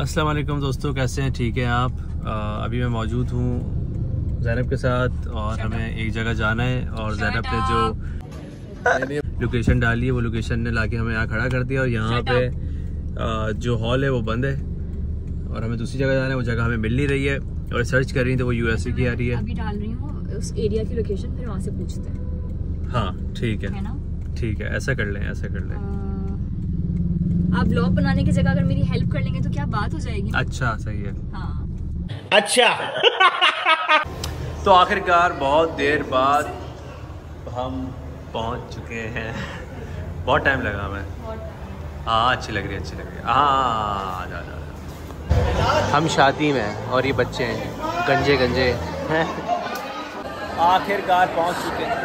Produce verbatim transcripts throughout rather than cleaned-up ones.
अस्सलाम वालेकुम दोस्तों, कैसे हैं? ठीक है आप? आ, अभी मैं मौजूद हूँ ज़ैनब के साथ और हमें एक जगह जाना है और ज़ैनब ने जो लोकेशन डाली है वो लोकेशन ने लाके हमें यहाँ खड़ा कर दिया और यहाँ पे आ, जो हॉल है वो बंद है और हमें दूसरी जगह जाना है। वो जगह हमें मिल नहीं रही है और सर्च कर रही है तो वो यूएसए की आ रही है। अभी डाल रही हूँ उस एरिया की लोकेशन, फिर वहाँ से पूछते हैं। हाँ ठीक है, है ना? ठीक है, ऐसा कर लें ऐसा कर लें। आप ब्लॉग बनाने की जगह अगर मेरी हेल्प कर लेंगे तो क्या बात हो जाएगी? अच्छा सही है। हाँ अच्छा तो आखिरकार बहुत देर बाद हम पहुंच चुके हैं। बहुत टाइम लगा हमें। हाँ अच्छी लग रही है, अच्छी लग रही है। हाँ जा जा हम शादी में हैं और ये बच्चे हैं गंजे गंजे हैं। आखिरकार पहुंच चुके हैं।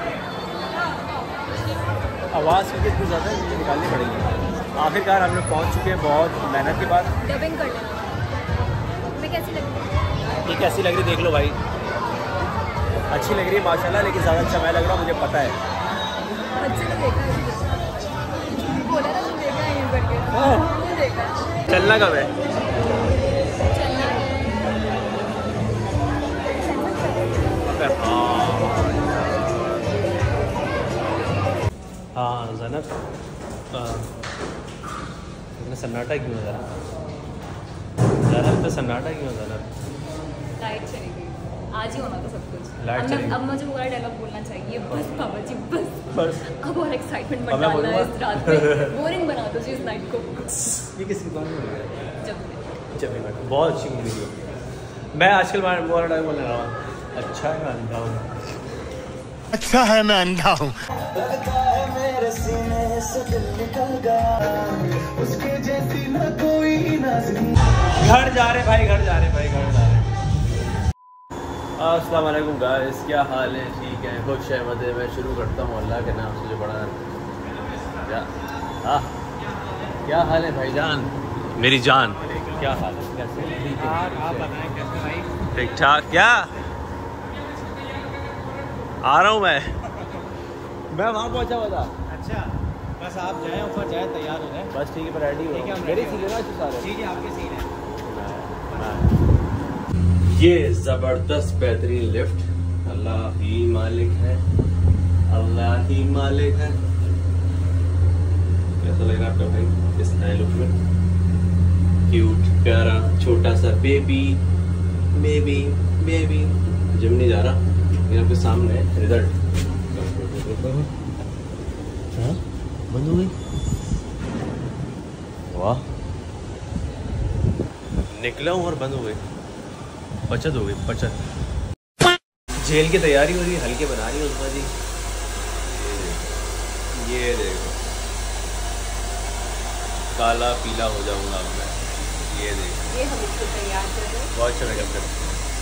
आवाज़ की इतनी ज़्यादा मुझे निकालनी पड़ेगी। आखिरकार हम लोग पहुँच चुके हैं बहुत मेहनत के बाद। डबिंग कर लेना। मैं कैसी लग रही है? ये कैसी लग रही देख लो भाई। अच्छी लग रही है माशाल्लाह, लेकिन ज़्यादा अच्छा मैं लग रहा हूँ, मुझे पता है। बच्चे ने देखा है, बोला ना तुम देखा है यूं करके। देखा है। चलना कब है? चलना है। हाँ ज़ैनब सन्नाटा क्यों है ज़रा? ज़ैनब तो सन्नाटा क्यों है ज़ैनब? लाइट चली गई, आज ही होना था सब कुछ। लाइट चली गई। अब मुझे वो वाला डायलॉग बोलना चाहिए, बस बाबा जी बस बस अब और एक्साइटमेंट मत अब मैं डालना बोलूँगा। इस रात में। बोरिंग बना दो जी इस नाइट को। ये किसी कौन बोल रहा है? जब जब भी बहुत अच्छी मूवी है। मैं आजकल वो वाला डायलॉग बोलने रहा हूँ, अच्छा है मैं अंधा हूँ। अच्छा है मैं अंधा हूँ। घर जा रहे भाई, घर जा रहे भाई, घर जा रहे। अस्सलाम वालेकुम गाइस, क्या हाल है? ठीक है, खुश है मज़े में। शुरू करता हूँ अल्लाह के नाम से जो बड़ा। क्या हाँ क्या हाल है भाईजान? मेरी जान क्या हाल है? कैसे? आप बताएं कैसे भाई? ठीक ठाक। क्या आ रहा हूँ मैं मैं वहाँ पहुँचा हुआ था। अच्छा बस आप जाएं, ऊपर जाए, तैयार हो जाए। बस ठीक है, पर रेडी हो। ठीक है, हम मेरी ready सीन है ना सारे। ठीक है, आपके सीन है। ये ज़बरदस्त बेहतरीन लिफ्ट, अल्लाह ही मालिक है, अल्लाह ही मालिक है। कैसा लग रहा है आपका भाई इस नए लुक में? क्यूट प्यारा छोटा सा बेबी बेबी बेबी। जिम नहीं जा रहा, लेकिन आपके सामने रिजल्ट। हाँ बंद हो गई। वाह, निकला हूँ और बंद हो गई। बचत हो गई, बचत। जेल की तैयारी हो रही है, हल्के बना रही है उसका जी। ये देखो काला पीला हो जाऊंगा अब मैं। ये देखो ये हम इसको तैयार कर रहे हैं। बहुत अच्छा मेकअप कर।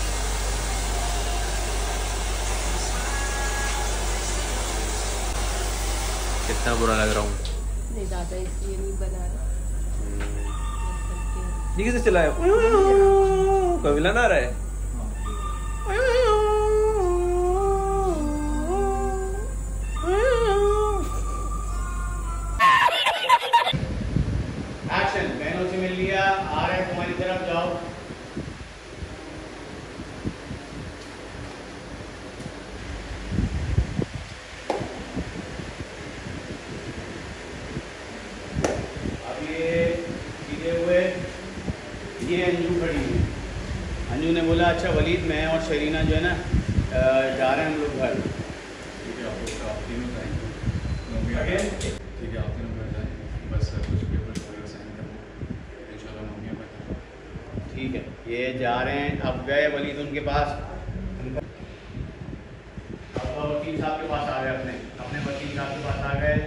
कितना बुरा लग रहा हूँ। नहीं ज़्यादा इसलिए नहीं बना रहा। ये किसे चलाया? कोई विलन आ रहा है? एक्शन। बहनों से मिल लिया, आ रहे हैं तुम्हारी तरफ, जाओ। अब ये सीधे हुए, ये अंजू खड़ी हुई। अंजू ने बोला अच्छा वलीद मैं और शरीना जो है ना अ, जा रहे हैं हम लोग घर। ठीक है, आप आप तीनों जाएंगे। Again? ठीक है, आप तीनों घर जाएं, बस कुछ पेपर वगैरह साइन करना, इंशाल्लाह मम्मी पापा। ठीक है, ये जा रहे हैं। अब गए वलीद उनके पास, अब वकील साहब के पास आ गए, अपने अपने वकील साहब के पास आ गए।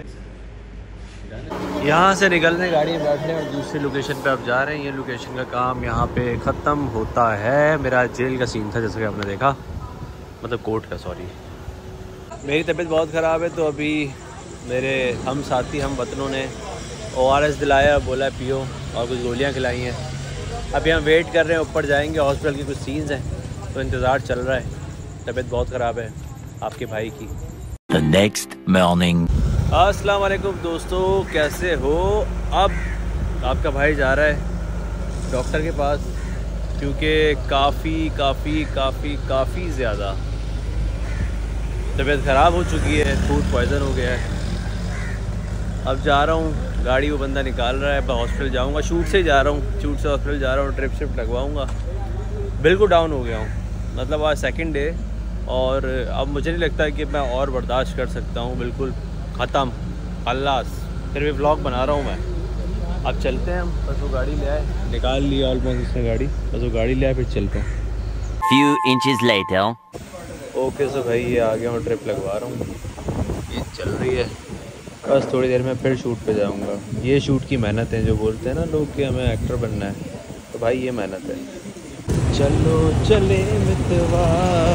यहाँ से निकलने गाड़ी में बैठने और दूसरी लोकेशन पे आप जा रहे हैं। ये लोकेशन का काम यहाँ पे ख़त्म होता है। मेरा जेल का सीन था जैसे कि आपने देखा, मतलब कोर्ट का, सॉरी। मेरी तबीयत बहुत ख़राब है तो अभी मेरे हम साथी हम वतनों ने ओ आर एस दिलाया, बोला पियो, और कुछ गोलियाँ खिलाई हैं। अभी हम वेट कर रहे हैं, ऊपर जाएंगे। हॉस्पिटल के कुछ सीन्स हैं तो इंतज़ार चल रहा है। तबीयत बहुत ख़राब है आपके भाई की। The next morning. अस्सलाम वालेकुम दोस्तों, कैसे हो? अब आपका भाई जा रहा है डॉक्टर के पास, क्योंकि काफ़ी काफ़ी काफ़ी काफ़ी ज़्यादा तबीयत ख़राब हो चुकी है, फूड पॉइज़न हो गया है। अब जा रहा हूँ, गाड़ी वो बंदा निकाल रहा है, अब हॉस्पिटल जाऊँगा। शूट से ही जा रहा हूँ, शूट से हॉस्पिटल जा रहा हूँ, ट्रिप शिफ्ट लगवाऊँगा। बिल्कुल डाउन हो गया हूँ, मतलब आज सेकंड डे, और अब मुझे नहीं लगता कि मैं और बर्दाश्त कर सकता हूँ। बिल्कुल ख़त्म, खल्लास। फिर भी व्लॉग बना रहा हूँ मैं। अब चलते हैं हम, बस वो गाड़ी ले आए, निकाल लिया ऑलमोस्ट इसने गाड़ी, बस वो गाड़ी ले आए, फिर चलते हैं। Few inches later. Okay so भाई ये आ गया हूँ, ट्रिप लगवा रहा हूँ, ये चल रही है। बस थोड़ी देर में फिर शूट पे जाऊँगा। ये शूट की मेहनत है, जो बोलते हैं ना लोग कि हमें एक्टर बनना है, तो भाई ये मेहनत है। चलो चले मितवा,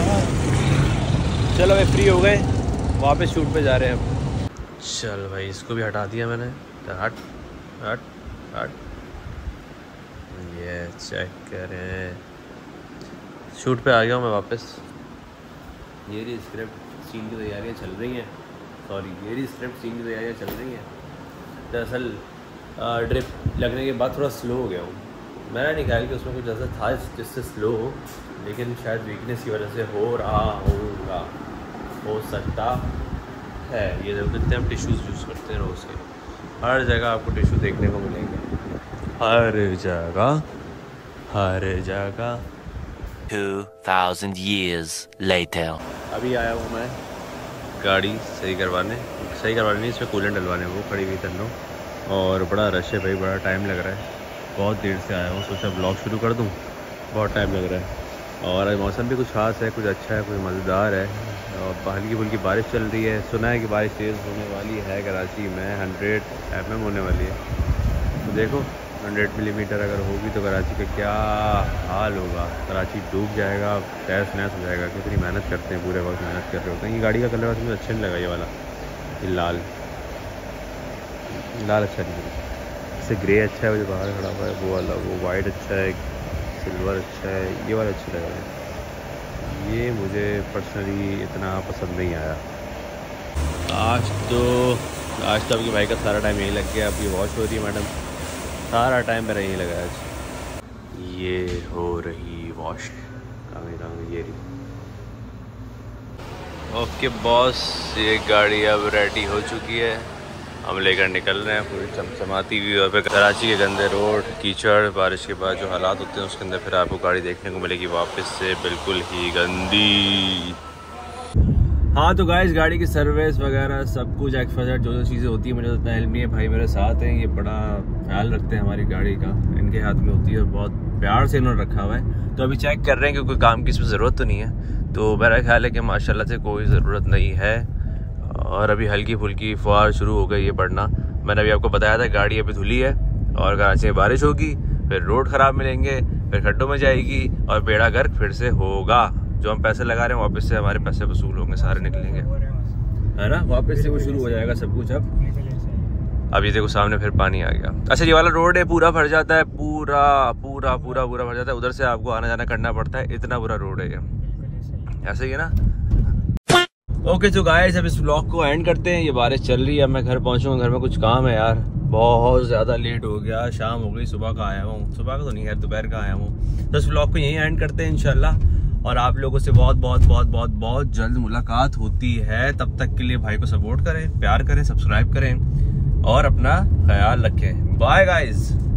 चलो भाई फ्री हो गए, वापस शूट पे जा रहे हैं अब। चल भाई इसको भी हटा दिया मैंने, तो हट हट हट। ये चेक करें, शूट पे आ गया हूँ मैं वापस। ये रही स्क्रिप्ट सीन की तैयारियाँ चल रही हैं, सॉरी ये रही स्क्रिप्ट सीन की तैयारियाँ चल रही हैं। दरअसल ड्रिप लगने के बाद थोड़ा स्लो हो गया हूँ। मैंने नहीं ख्याल कि उसमें कुछ ऐसा था जिससे स्लो हो, लेकिन शायद वीकनेस की वजह से हो रहा होगा, हो सकता है। ये देखो कितने हम टिश्यूज़ यूज़ करते हैं रोज़ के, हर जगह आपको टिश्यू देखने को मिलेंगे, हर जगह हर जगह। Two thousand years later. अभी आया हूँ मैं गाड़ी सही करवाने, सही करवाने नहीं, इसमें कूलेंट डलवाने, वो खड़ी हुई तन्नो, और बड़ा रश है भाई, बड़ा टाइम लग रहा है। बहुत देर से आया हूँ, सोचा ब्लॉग शुरू कर दूँ, बहुत टाइम लग रहा है। और आज मौसम भी कुछ खास है, कुछ अच्छा है, कुछ मज़ेदार है, और हल्की फुल्की बारिश चल रही है। सुना है कि बारिश तेज़ होने वाली है कराची में, हंड्रेड एम एम होने वाली है। तो देखो हंड्रेड मिलीमीटर अगर होगी तो कराची का क्या हाल होगा। कराची डूब जाएगा, तहस नहस हो जाएगा। कितनी मेहनत करते हैं, पूरे वक्त मेहनत कर रहे होते हैं। ये गाड़ी का कलर मुझे अच्छा नहीं लगा, ये वाला, ये लाल लाल अच्छा नहीं लगा। इससे ग्रे अच्छा है, वो जो बाहर खड़ा हुआ है वो वाला, वो वाइट अच्छा है, सिल्वर अच्छा है, ये वाला अच्छा लगा है। ये मुझे पर्सनली इतना पसंद नहीं आया। आज तो आज तो आपके भाई का सारा टाइम यही लग गया। अब ये वॉश हो रही है मैडम, सारा टाइम मेरा यही लगा आज। ये हो रही वॉश, कांगे कांगे ये रही। ओके बॉस, ये गाड़ी अब रेडी हो चुकी है, हम लेकर निकल रहे हैं। पूरी चमचमाती हुई और फिर कराची के गंदे रोड, कीचड़, बारिश के बाद जो हालात होते हैं उसके अंदर फिर आपको गाड़ी देखने को मिलेगी वापस से बिल्कुल ही गंदी। हाँ तो गाइस, गाड़ी की सर्विस वगैरह सब कुछ एक्सपर्ट जो जो चीज़ें होती है, मुझे उतना हेल्प नहीं है। भाई मेरे साथ हैं, ये बड़ा ख्याल रखते हैं हमारी गाड़ी का, इनके हाथ में होती है और बहुत प्यार से इन्होंने रखा हुआ है। तो अभी चेक कर रहे हैं कि कोई काम की इसमें ज़रूरत तो नहीं है। तो मेरा ख्याल है कि माशाल्लाह से कोई ज़रूरत नहीं है। और अभी हल्की फुल्की फुहार शुरू हो गई है पड़ना। मैंने अभी आपको बताया था गाड़ी अभी धुली है, और कराची में बारिश होगी, फिर रोड ख़राब मिलेंगे, फिर खड्डों में जाएगी और बेड़ा गर्क फिर से होगा। जो हम पैसे लगा रहे हैं वापस से हमारे पैसे वसूल होंगे, सारे निकलेंगे, है ना, वापस से वो शुरू हो जाएगा सब कुछ। अब अब ये देखो सामने फिर पानी आ गया। अच्छा ये वाला रोड है, पूरा भर जाता है, पूरा पूरा पूरा पूरा भर जाता है, उधर से आपको आना जाना करना पड़ता है, इतना बुरा रोड है ये, ऐसे ही है ना। ओके तो गाइस, अब इस व्लॉग को एंड करते हैं। ये बारिश चल रही है, अब मैं घर पहुंचूंगा, घर में कुछ काम है यार, बहुत ज़्यादा लेट हो गया, शाम हो गई, सुबह का आया हूँ, सुबह का तो नहीं है, दोपहर का आया हूँ। तो इस व्लॉग को यहीं एंड करते हैं इंशाल्लाह, और आप लोगों से बहुत बहुत बहुत बहुत बहुत जल्द मुलाकात होती है। तब तक के लिए भाई को सपोर्ट करें, प्यार करें, सब्सक्राइब करें और अपना ख्याल रखें। Bye guys.